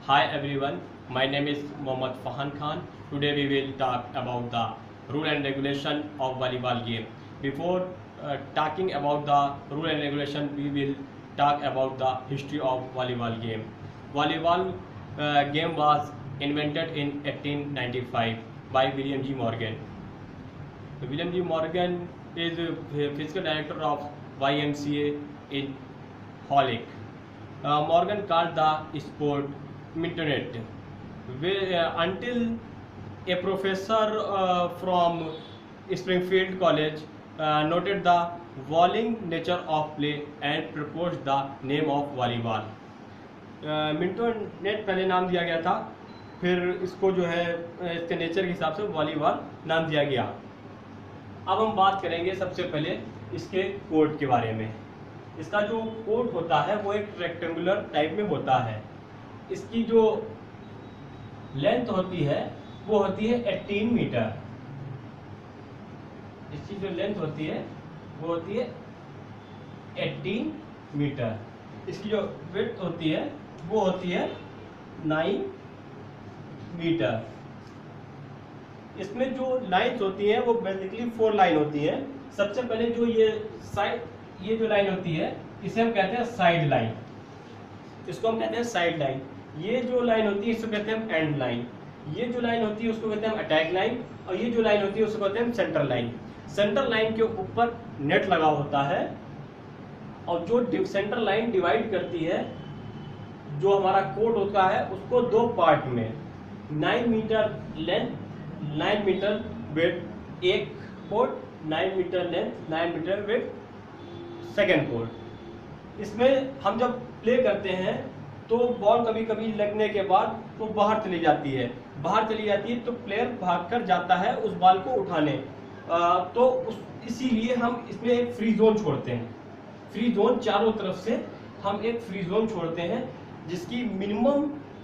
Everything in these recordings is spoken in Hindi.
Hi everyone, my name is Mohammad Fahan Khan. Today we will talk about the rule and regulation of volleyball game. Before talking about the rule and regulation, we will talk about the history of volleyball game. Volleyball game was invented in 1895 by William G. Morgan. William G. Morgan is a physical director of YMCA in Hollick. Morgan called the sport mintonette until a professor from Springfield College noted the volleying nature of play and proposed the name of volleyball. मिंटोनेट पहले नाम दिया गया था, फिर इसको जो है इसके नेचर के हिसाब से वॉलीबॉल नाम दिया गया। अब हम बात करेंगे सबसे पहले इसके कोर्ट के बारे में। इसका जो कोर्ट होता है वो एक रेक्टेंगुलर टाइप में होता है। इसकी जो लेंथ होती है वो होती है 18 मीटर। इसकी जो लेंथ होती है वो होती है 18 मीटर। इसकी जो विड्थ होती है वो होती है 9 मीटर। इसमें जो लाइन्स होती हैं वो बेसिकली 4 लाइन होती हैं। सबसे पहले जो ये जो लाइन होती है इसे हम कहते हैं साइड लाइन, इसको हम कहते हैं साइड लाइन। ये जो लाइन होती है इसको कहते हैं हम एंड लाइन। ये जो लाइन होती है उसको कहते हैं हम अटैक लाइन, और ये जो लाइन होती है उसको कहते हैं हम सेंटर लाइन। सेंटर लाइन के ऊपर नेट लगा होता है, और जो सेंटर लाइन डिवाइड करती है जो हमारा कोर्ट होता है उसको दो पार्ट में 9 मीटर लेंथ 9 मीटर विड्थ एक court, 9 metre length 9 metre width second court. इसमें हम जब प्ले करते हैं तो बॉल कभी कभी लगने के बाद तो बाहर चली जाती है, तो प्लेयर भागकर जाता है उस बॉल को उठाने। इसीलिए हम इसमें एक फ्री जोन छोड़ते हैं। फ्री जोन चारों तरफ से हम एक फ्री जोन छोड़ते हैं जिसकी मिनिमम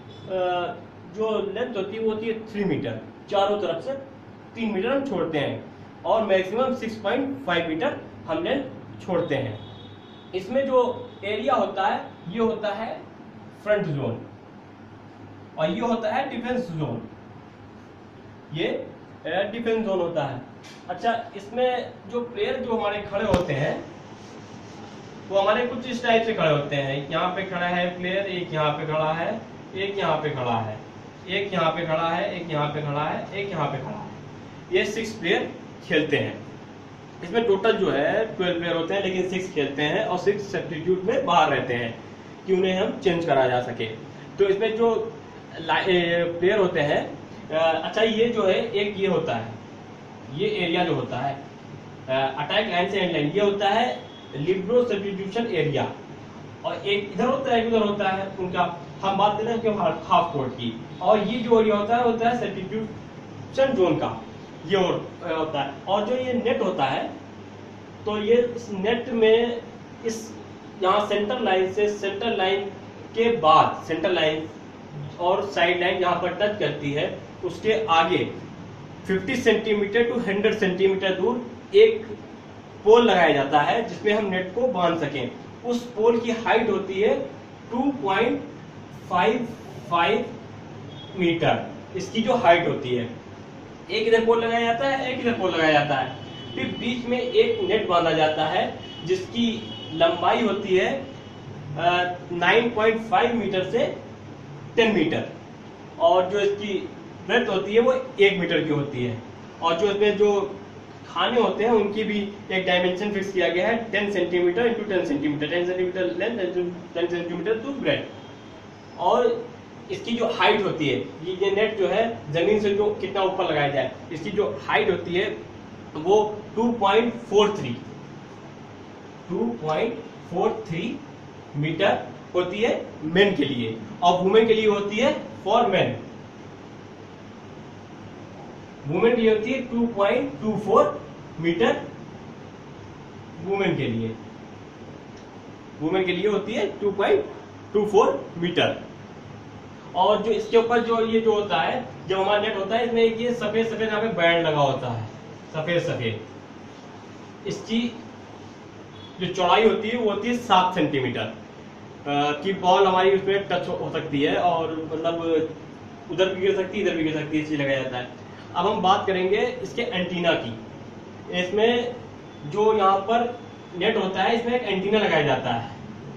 जो लेंथ होती है वो होती है 3 मीटर। चारों तरफ से 3 मीटर हम छोड़ते हैं और मैक्सिमम 6.5 मीटर हम लेंथ छोड़ते हैं। इसमें जो एरिया होता है ये होता है फ्रंट जोन और ये होता है डिफेंस जोन। ये डिफेंस जोन होता है। अच्छा, इसमें जो प्लेयर जो हमारे खड़े होते हैं वो हमारे कुछ इस टाइप से खड़े होते हैं। यहाँ पे खड़ा है प्लेयर, एक यहाँ पे खड़ा है, एक यहाँ पे खड़ा है, एक यहाँ पे खड़ा है, एक यहाँ पे खड़ा है, एक यहाँ पे खड़ा है। ये 6 प्लेयर खेलते हैं। इसमें टोटल जो है 12 प्लेयर होते हैं, लेकिन 6 खेलते हैं और 6 सब्स्टिट्यूट में बाहर रहते हैं कि उन्हें हम चेंज करा जा सके। तो इसमें जो प्लेयर होते हैं, अच्छा ये जो है एक ये होता है, ये एरिया जो होता है अटैक लाइन से एंड लाइन, ये होता है लिब्रो सब्स्टिट्यूशन एरिया, और एक इधर होता है एक उधर होता है उनका। हम बात कर रहे हैं हाफ कोर्ट की, और ये जो एरिया होता है सब्स्टिट्यूशन जोन का ये होता है। और जो ये नेट होता है तो ये इस नेट में इस यहाँ सेंटर लाइन से सेंटर लाइन के बाद सेंटर लाइन और साइड लाइन जहाँ पर टच करती है उसके आगे 50 सेंटीमीटर टू 100 सेंटीमीटर दूर एक पोल लगाया जाता है जिसमें हम नेट को बांध सकें। उस पोल की हाइट होती है 2.55 मीटर। इसकी जो हाइट होती है, एक इधर पोल लगाया जाता है, एक इधर पोल लगाया जाता है, फिर बीच में एक नेट बांधा जाता है जिसकी लंबाई होती है 9.5 मीटर से 10 मीटर, और जो इसकी ब्रेथ होती है वो 1 मीटर की होती है। और जो इसमें जो खाने होते हैं उनकी भी एक डायमेंशन फिक्स किया गया है 10 centimetre into 10 centimetre, 10 centimetre length 10 centimetre to breadth. और इसकी जो हाइट होती है, ये नेट जो है जमीन से जो कितना ऊपर लगाया जाए, इसकी जो हाइट होती है वो 2.43 मीटर होती है मेन के लिए, और वुमेन के लिए होती है फॉर मेन। वुमेन के लिए होती है 2.24 मीटर। वुमेन के लिए होती है 2.24 मीटर। और जो इसके ऊपर जो ये जो होता है, जब हमारा नेट होता है इसमें एक ये सफेद सफेद यहाँ पे बैंड लगा होता है, सफेद सफेद। इसकी जो चौड़ाई होती है वो होती है 7 सेंटीमीटर। कि बॉल हमारी उसमें टच हो सकती है और मतलब उधर भी गिर सकती है, इधर भी गिर सकती है, इसलिए लगाया जाता है। अब हम बात करेंगे इसके एंटीना की। इसमें जो यहाँ पर नेट होता है, इसमें एक एंटीना लगाया जाता है।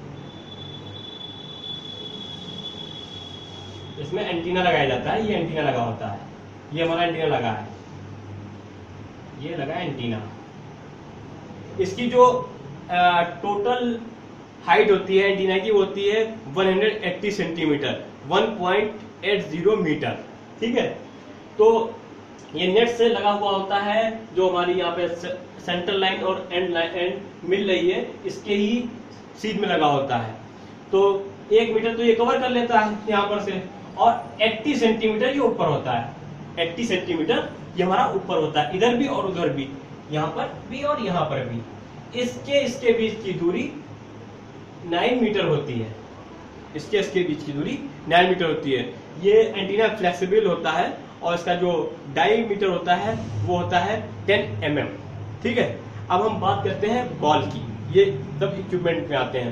इसमें एंटीना लगाया जाता है, ये एंटीना लगा होता है, ये हमारा एंटीना लगा है, ये लगा एंटीना। इसकी जो टोटल हाइट होती है एंटीना की, वो होती है 180 सेंटीमीटर, 1.80 मीटर। ठीक है, तो ये नेट से लगा हुआ होता है, जो हमारी यहाँ पे सेंट्रल लाइन और एंड मिल रही है, इसके ही सीध में लगा होता है। तो 1 मीटर तो ये कवर कर लेता है यहाँ पर से, और 80 सेंटीमीटर ये ऊपर होता है। 80 सेंटीमीटर ये हमारा ऊपर होता है, इधर भी और उधर भी, यहाँ पर भी और यहाँ पर भी। इसके बीच की दूरी 9 मीटर होती है। इसके बीच की दूरी 9 मीटर होती है। ये एंटीना फ्लेक्सिबल होता है और इसका जो डायमीटर होता है वो होता है 10 mm। ठीक है, अब हम बात करते हैं बॉल की। ये सब इक्विपमेंट में आते हैं।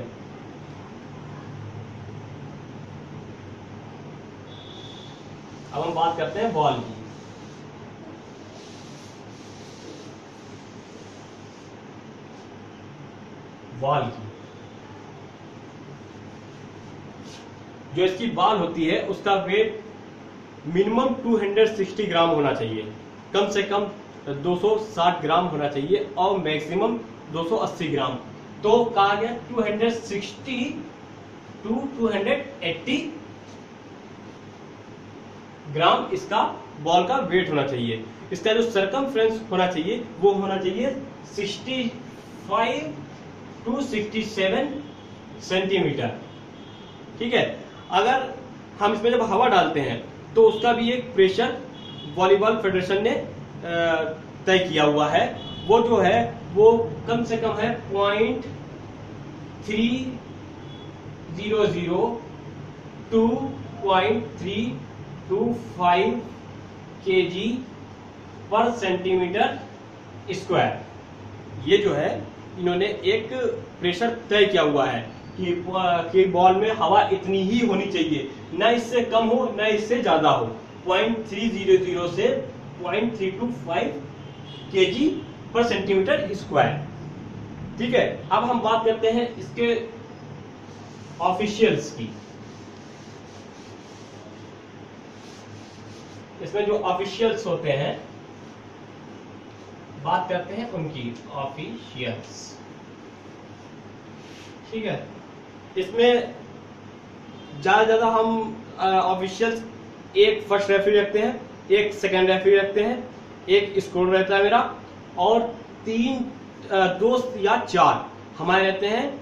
अब हम बात करते हैं बॉल की। बॉल की जो इसकी बॉल होती है, उसका वेट मिनिमम 260 ग्राम होना चाहिए, कम से कम 260 ग्राम होना चाहिए, और मैक्सिमम 280 ग्राम। तो कहा गया 260 to 280 ग्राम इसका बॉल का वेट होना चाहिए। इसका जो सरकमफ्रेंस होना चाहिए वो होना चाहिए 65 to 67 सेंटीमीटर। ठीक है, अगर हम इसमें जब हवा डालते हैं तो उसका भी एक प्रेशर वॉलीबॉल फेडरेशन ने तय किया हुआ है। वो जो है वो कम से कम है 0.300 to 0.325 kg पर सेंटीमीटर स्क्वायर। ये जो है इन्होंने एक प्रेशर तय किया हुआ है कि बॉल में हवा इतनी ही होनी चाहिए, ना इससे कम हो ना इससे ज्यादा हो। 0.300 से 0.325 kg पर सेंटीमीटर स्क्वायर। ठीक है, अब हम बात करते हैं इसके ऑफिशियल्स की। इसमें जो ऑफिशियल्स होते हैं, बात करते हैं उनकी ऑफिशियल्स। ठीक है, इसमें ज्यादा हम ऑफिशियल्स एक फर्स्ट रेफरी रखते हैं, एक सेकंड रेफरी रखते हैं, एक स्कोर रहता है मेरा, और 3 दोस्त या 4 हमारे रहते हैं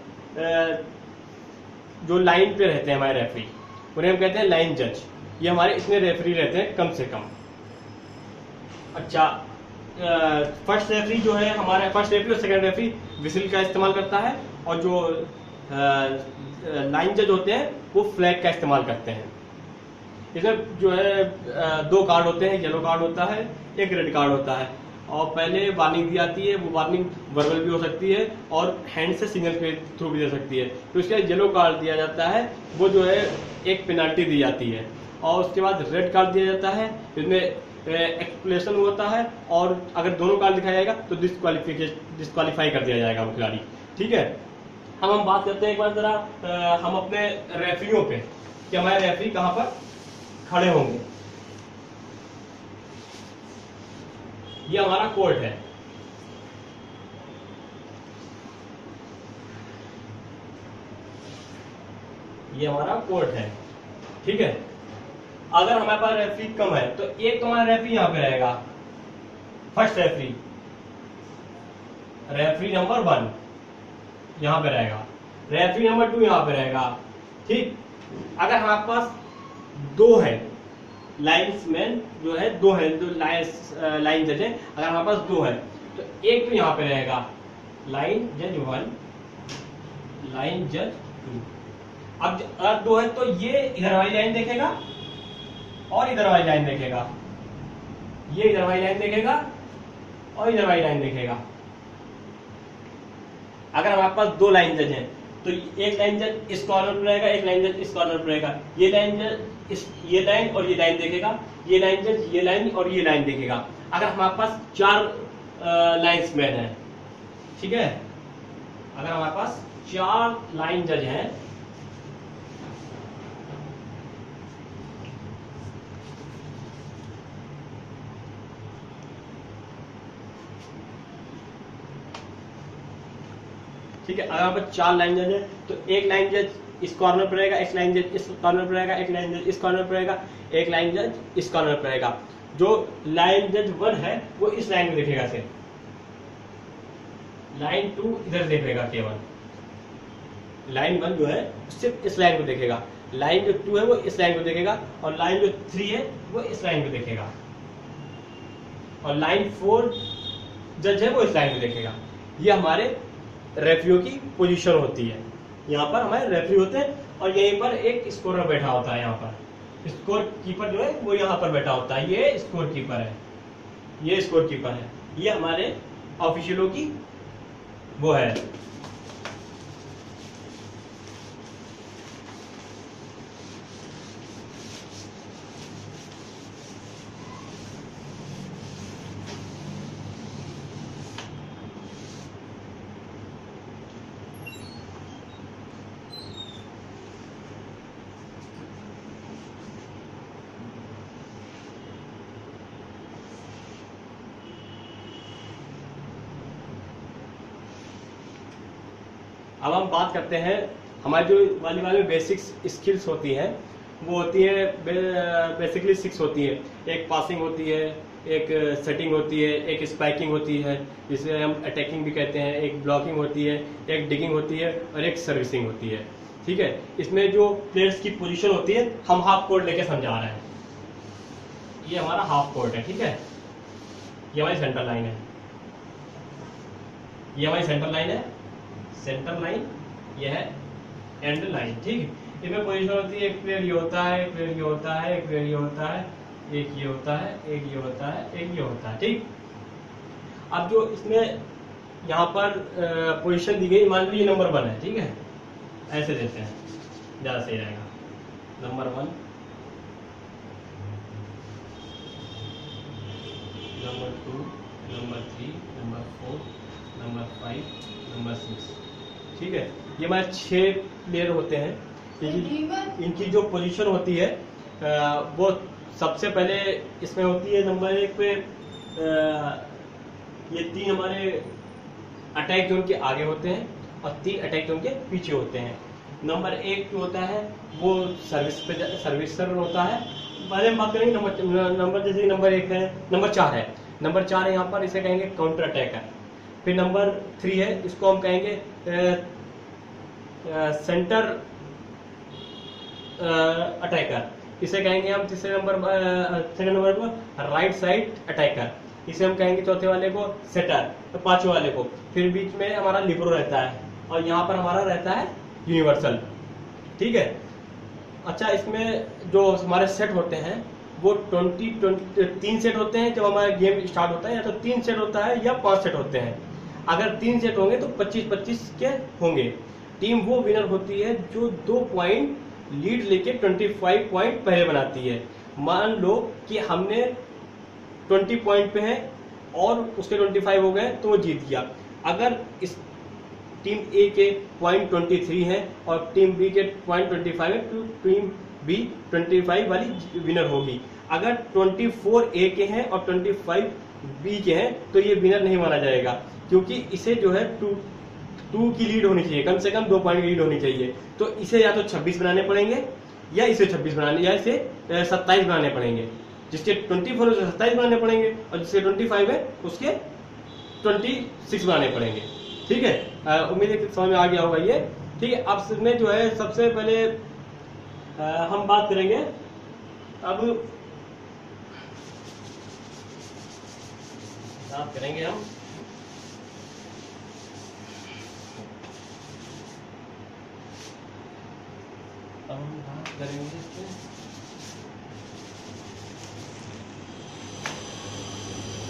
जो लाइन पे रहते हैं हमारे रेफरी, उन्हें हम कहते हैं लाइन जज। ये हमारे इतने रेफरी रहते हैं कम से कम। अच्छा, फर्स्ट रेफरी जो है हमारा, फर्स्ट रेफरी और सेकंड रेफरी विसिल का इस्तेमाल करता है, और जो लाइन जज होते हैं वो फ्लैग का इस्तेमाल करते हैं। इसमें जो है 2 कार्ड होते हैं, येलो कार्ड होता है, एक रेड कार्ड होता है, और पहले वार्निंग दी जाती है। वो वार्निंग वर्बल भी हो सकती है और हैंड से सिग्नल के थ्रू भी दे सकती है। तो इसका येलो कार्ड दिया जाता है, वो जो है एक पेनाल्टी दी जाती है, और उसके बाद रेड कार्ड दिया जाता है, इसमें एक्सप्लेनेशन होता है, और अगर दोनों कार्ड दिखाया जाएगा तो डिस्क्वालीफाई कर दिया जाएगा वो खिलाड़ी। ठीक है, अब हम बात करते हैं एक बार जरा हम अपने रेफरियों पे, कि हमारे रेफरी कहां पर खड़े होंगे। ये हमारा कोर्ट है। ये हमारा कोर्ट है। ठीक है, अगर हमारे पास रेफरी कम है तो एक तो हमारा रेफरी यहां पे रहेगा, फर्स्ट रेफरी, रेफरी नंबर 1 यहां पे रहेगा, रेफरी नंबर 2 यहां पे रहेगा। ठीक, अगर हमारे पास 2 है लाइन्समैन, जो है 2 है, जो लाइन जज है, अगर हमारे पास 2 है तो एक तो यहां पे रहेगा लाइन जज 1, लाइन जज 2। अब अगर 2 है तो ये इधर वाली लाइन देखेगा और इधर वाली लाइन देखेगा, ये इधर वाली लाइन देखेगा और इधर वाली लाइन देखेगा। अगर हमारे पास 2 लाइन जज हैं तो एक लाइन जज इस कॉर्नर पर रहेगा, एक लाइन जज इस कॉर्नर पर रहेगा, ये लाइन जज ये लाइन और ये लाइन देखेगा, ये लाइन जज ये लाइन और ये लाइन देखेगा। अगर हमारे पास 4 लाइन्समैन है, ठीक है, अगर हमारे पास 4 लाइन जज हैं, ठीक है, अगर हमारे पास 4 लाइन जज है तो एक लाइन जज इस कॉर्नर पर रहेगा, एक लाइन जज इस कॉर्नर पर रहेगा, एक लाइन जज इस कॉर्नर पर रहेगा, एक लाइन जज इस कॉर्नर पर रहेगा। जो लाइन जज 1 है वो इस लाइन में देखेगा सिर्फ, लाइन 2 इधर देखेगा केवल, लाइन 1 जो है सिर्फ इस लाइन को देखेगा, लाइन जो 2 है वो इस लाइन को देखेगा, और लाइन जो 3 है वो इस लाइन को देखेगा, और लाइन 4 जज है वो इस लाइन को देखेगा। ये हमारे रेफरियों की पोजीशन होती है। यहाँ पर हमारे रेफरी होते हैं और यहीं पर एक स्कोरर बैठा होता है, यहाँ पर स्कोर कीपर जो है वो यहाँ पर बैठा होता है, ये स्कोर कीपर है, ये स्कोर कीपर है, ये हमारे ऑफिशियलों की वो है। अब हम बात करते हैं हमारी जो वॉलीबॉल में बेसिक स्किल्स होती हैं, वो होती है बेसिकली 6 होती है। एक पासिंग होती है, एक सेटिंग होती है, एक स्पाइकिंग होती है जिसे हम अटैकिंग भी कहते हैं, एक ब्लॉकिंग होती है, एक डिगिंग होती है और एक सर्विसिंग होती है। ठीक है, इसमें जो प्लेयर्स की पोजीशन होती है हम हाफ कोर्ट लेके समझा रहे हैं। ये हमारा हाफ कोर्ट है, ठीक है, ये हमारी सेंटर लाइन है, ये हमारी सेंटर लाइन है, सेंटर लाइन ये है एंड लाइन। ठीक है, इसमें पोजीशन होती है, एक प्लेयर ये होता है, एक प्लेयर ये होता है, एक प्लेयर ये होता है, एक ये होता है, एक ये होता है, एक ये होता है। ठीक, अब जो इसमें यहाँ पर पोजीशन दी गई, मान लो ये नंबर 1 है, ठीक है, ऐसे देते हैं ज्यादा सही रहेगा। Number 1, number 2, number 3, number 4, number 5, number 6। ठीक है, ये हमारे 6 प्लेयर होते हैं। इनकी जो पोजीशन होती है वो सबसे पहले इसमें होती है नंबर 1 पे ये 3 हमारे अटैक जोन के आगे होते हैं और 3 अटैक जोन के पीछे होते हैं। नंबर 1 जो होता है वो सर्विसर होता है। पहले हम बात करेंगे नंबर जैसे नंबर 1 है, नंबर 4 है, नंबर 4 है यहाँ पर, इसे कहेंगे काउंटर अटैकर। फिर नंबर 3 है, इसको हम कहेंगे सेंटर अटैकर, इसे कहेंगे हम तीसरे नंबर सेकंड नंबर को राइट साइड अटैकर, इसे हम कहेंगे चौथे वाले को सेटर, तो 5वें वाले को। फिर बीच में हमारा लिबरो रहता है और यहाँ पर हमारा रहता है यूनिवर्सल। ठीक है, अच्छा, इसमें जो हमारे सेट होते हैं वो 3 सेट होते हैं। जब हमारा गेम स्टार्ट होता है या तो 3 सेट होता है या 5 सेट होते हैं। अगर 3 सेट होंगे तो 25-25 के होंगे। टीम वो विनर होती है जो 2 पॉइंट लीड लेके 25 पॉइंट पहले बनाती है। मान लो कि हमने 20 पॉइंट पे है और उसके 25 हो गए तो वो जीत गया। अगर इस टीम ए के पॉइंट 23 है और टीम बी के पॉइंट 25 है तो टीम बी 25 वाली विनर होगी। अगर 24 ए के हैं और 25 बी के हैं तो ये विनर नहीं माना जाएगा, क्योंकि इसे जो है 2 की लीड होनी चाहिए, कम से कम 2 पॉइंट की लीड होनी चाहिए। तो इसे या तो 26 बनाने पड़ेंगे या इसे 26 बनाने या इसे 27 बनाने पड़ेंगे। जिसके 24 है उसे 27 बनाने पड़ेंगे और जिसके 25 है उसके 26 बनाने पड़ेंगे। ठीक है, उम्मीद है कि समझ में आ गया होगा ये। ठीक है, अब इसमें जो है सबसे पहले हम बात करेंगे हम बात करेंगे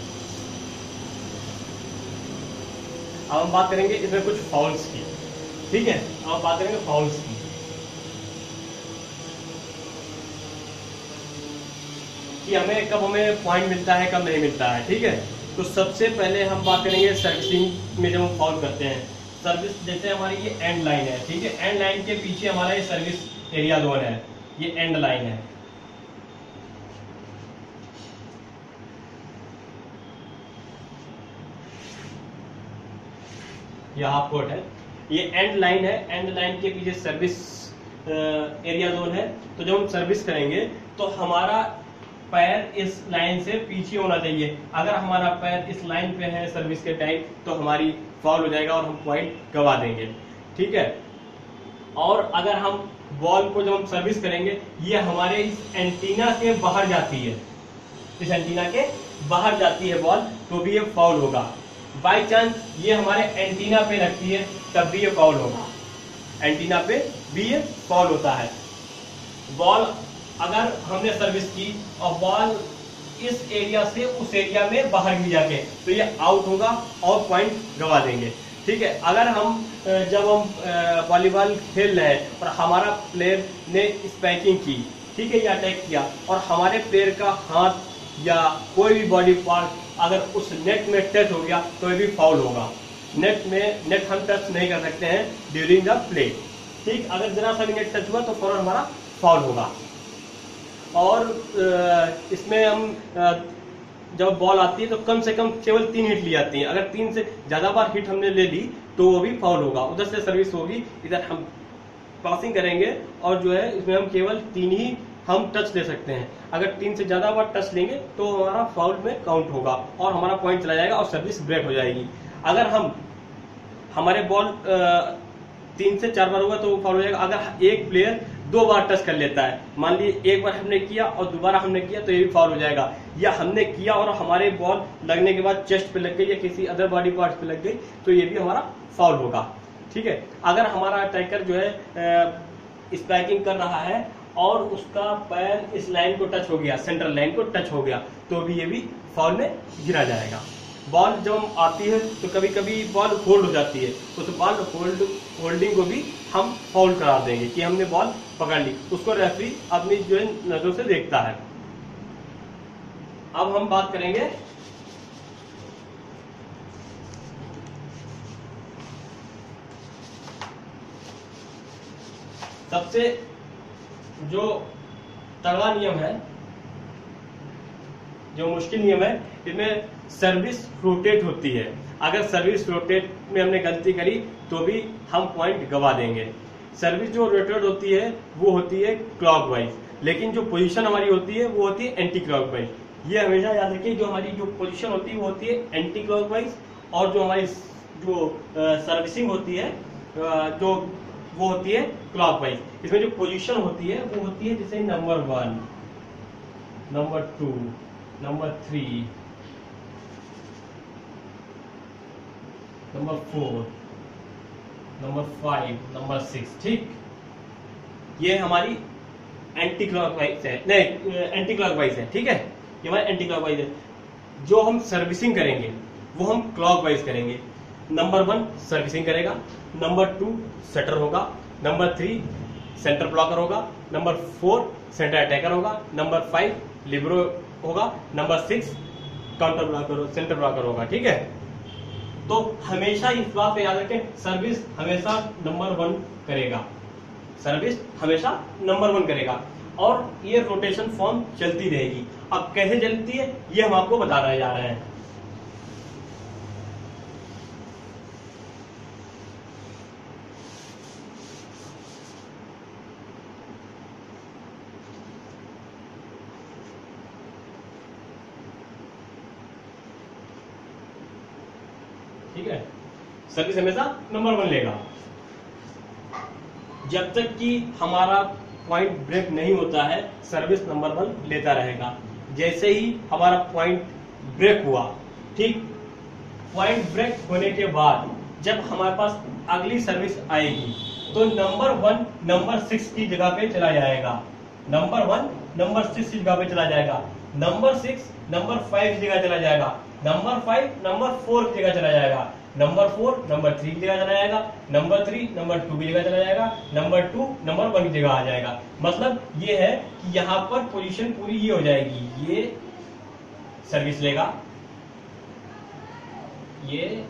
अब हम बात करेंगे इसमें कुछ फाउल्स की। ठीक है, अब बात करेंगे फाउल्स की। कि हमें पॉइंट मिलता है, कब नहीं मिलता है। ठीक है, तो सबसे पहले हम बात करेंगे सर्विसिंग में जब हम फाउल करते हैं। सर्विस जैसे हमारी ये एंड लाइन है, ठीक है, एंड लाइन के पीछे हमारा ये सर्विस एरिया जोन है, ये एंड लाइन है। ये हाफ कोर्ट है, ये एंड लाइन है, एंड लाइन के पीछे सर्विस एरिया जोन है। तो जब हम सर्विस करेंगे तो हमारा पैर इस लाइन से पीछे होना चाहिए। अगर हमारा पैर इस लाइन पे है सर्विस के टाइम तो हमारी फाउल हो जाएगा और हम पॉइंट गवा देंगे। ठीक है, और अगर हम बॉल को जब हम सर्विस करेंगे ये हमारे इस एंटीना के बाहर जाती है, इस एंटीना के बाहर जाती है बॉल, तो भी ये फाउल होगा। बाई चांस ये हमारे एंटीना पे लगती है तब भी ये फाउल होगा, एंटीना पे भी ये फाउल होता है। बॉल अगर हमने सर्विस की और बॉल इस एरिया से उस एरिया में बाहर भी जाके, तो ये आउट होगा और पॉइंट गवा देंगे। ठीक है, अगर हम जब हम वॉलीबॉल खेल रहे हैं और हमारा प्लेयर ने स्पाइकिंग की, ठीक है, या अटैक किया और हमारे प्लेयर का हाथ या कोई भी बॉडी पार्ट अगर उस नेट में टच हो गया तो ये भी फाउल होगा। नेट हम टच नहीं कर सकते हैं ड्यूरिंग द प्ले। ठीक, अगर जरा सा भी नेट टच हुआ तो फौरन हमारा फाउल होगा। और इसमें हम जब बॉल आती है तो कम से कम केवल 3 हिट ली जाती है। अगर 3 से ज्यादा बार हिट हमने ले ली तो वो भी फाउल होगा। उधर से सर्विस होगी, इधर हम पासिंग करेंगे और जो है इसमें हम केवल 3 ही हम टच ले सकते हैं। अगर 3 से ज्यादा बार टच लेंगे तो हमारा फाउल में काउंट होगा और हमारा पॉइंट चला जाएगा और सर्विस ब्रेक हो जाएगी। अगर हमारे बॉल 3 से 4 बार होगा तो वो फाउल हो जाएगा। अगर एक प्लेयर 2 बार टच कर लेता है, मान लीजिए एक बार हमने किया और दोबारा हमने किया, तो ये भी फाउल हो जाएगा। या हमने किया और हमारे बॉल लगने के बाद चेस्ट पे लग गई या किसी अदर बॉडी पार्ट पे लग गई तो ये भी हमारा फाउल होगा। ठीक है, अगर हमारा अटैकर जो है स्पाइकिंग कर रहा है और उसका पैर इस लाइन को टच हो गया, सेंट्रल लाइन को टच हो गया, तो भी ये भी फाउल में गिरा जाएगा। बॉल जब आती है तो कभी कभी बॉल होल्ड हो जाती है, उस बॉल होल्डिंग को भी हम फाउल करा देंगे कि हमने बॉल पकड़ ली। उसको रेफरी अपनी जो है नजरों से देखता है। अब हम बात करेंगे सबसे जो तगड़ा नियम है, जो मुश्किल नियम है, इसमें सर्विस रोटेट होती है। अगर सर्विस रोटेट में हमने गलती करी तो भी हम पॉइंट गवा देंगे। सर्विस जो रोटेट होती है वो होती है क्लॉकवाइज, लेकिन जो पोजीशन हमारी होती है वो होती है एंटी क्लॉकवाइज। ये हमेशा याद रखिए, जो हमारी जो पोजीशन होती है वो होती है एंटी क्लॉकवाइज और जो हमारी जो सर्विसिंग होती है जो वो होती है क्लॉकवाइज। इसमें जो पोजीशन होती है वो होती है जैसे number 1, number 2, number 3, number 4, number 5, number 6। ठीक, ये हमारी एंटी क्लॉकवाइज है, नहीं एंटी क्लॉकवाइज है। ठीक है, ये हमारी एंटी क्लॉकवाइज है। जो हम सर्विसिंग करेंगे वो हम क्लॉकवाइज करेंगे। नंबर 1 सर्विसिंग करेगा, नंबर 2 सेटर होगा, नंबर 3 सेंटर ब्लॉकर होगा, नंबर 4 सेंटर अटैकर होगा, नंबर 5 लिबरो होगा, number 6 counter blocker centre blocker होगा। ठीक है, तो हमेशा इस बात पे याद रखें, सर्विस हमेशा नंबर 1 करेगा, सर्विस हमेशा नंबर 1 करेगा और ये रोटेशन फॉर्म चलती रहेगी। अब कैसे चलती है ये हम आपको बताने जा रहे हैं। ठीक है, सर्विस हमेशा नंबर 1 लेगा जब तक कि हमारा पॉइंट ब्रेक नहीं होता है, सर्विस नंबर 1 लेता रहेगा। जैसे ही हमारा पॉइंट ब्रेक हुआ, ठीक, पॉइंट ब्रेक होने के बाद जब हमारे पास अगली सर्विस आएगी तो नंबर 1 नंबर 6 की जगह पे चला जाएगा, नंबर 1 नंबर 6 की जगह पे चला जाएगा, नंबर 6 नंबर 5 की जगह चला जाएगा, नंबर 5 नंबर 4 की जगह चला जाएगा, नंबर 4 नंबर 3 की जगह चला जाएगा, नंबर 3 नंबर 2 की जगह चला जाएगा, नंबर 2 नंबर 1 की जगह आ जाएगा। मतलब ये है कि यहाँ पर पोजीशन पूरी ये हो जाएगी, ये सर्विस लेगा, ये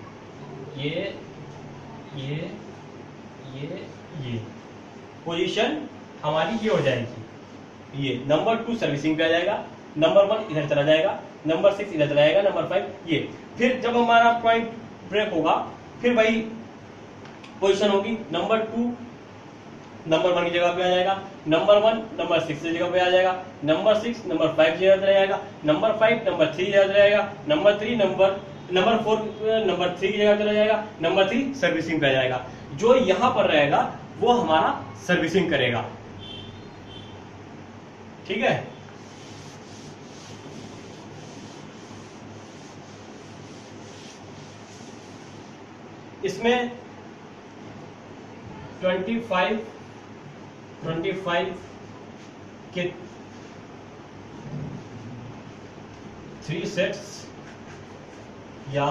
पोजीशन हमारी ये हो जाएगी। ये नंबर 2 सर्विसिंग पे आ जाएगा, नंबर 1 इधर चला जाएगा, नंबर 6 इधर चला जाएगा, नंबर 5 ये। फिर जब हमारा पॉइंट ब्रेक होगा फिर वही पोजीशन होगी, नंबर 2 नंबर 1 की जगह पे आ जाएगा, नंबर 1 नंबर 6 की जगह पे आ जाएगा, नंबर 6 नंबर 5 की जगह चला जाएगा, नंबर 5 नंबर 3 की जगह चला जाएगा, नंबर 3 नंबर 4 नंबर 3 की जगह चला जाएगा, नंबर 3 सर्विसिंग पे आ जाएगा। जो यहां पर रहेगा वो हमारा सर्विसिंग करेगा। ठीक है, इसमें 25 के 3 सेट्स या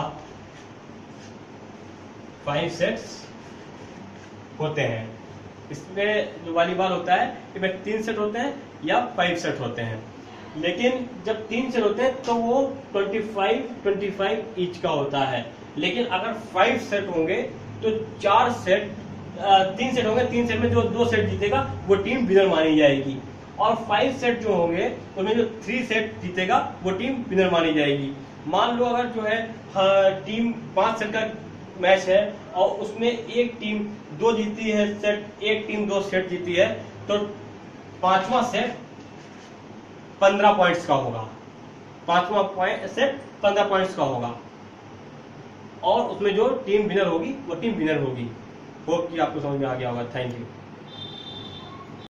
5 सेट्स होते हैं। इसमें जो वॉलीबॉल होता है इसमें 3 सेट होते हैं या 5 सेट होते हैं। लेकिन जब 3 सेट होते हैं तो वो 25 ईच का होता है। लेकिन अगर 5 सेट होंगे तो 4 सेट 3 सेट होंगे, 3 सेट में जो 2 सेट जीतेगा वो टीम विनर मानी जाएगी, और 5 सेट जो होंगे उनमें जो 3 सेट जीतेगा वो टीम विनर मानी जाएगी। मान लो अगर जो है टीम 5 सेट का मैच है और उसमें एक टीम 2 जीती है सेट, एक टीम 2 सेट जीती है, तो 5वां सेट 15 पॉइंट्स का होगा, 5वां सेट 15 पॉइंट्स का होगा, और उसमें जो टीम विनर होगी वो टीम विनर होगी। होप कि आपको समझ में आ गया होगा। Thank you.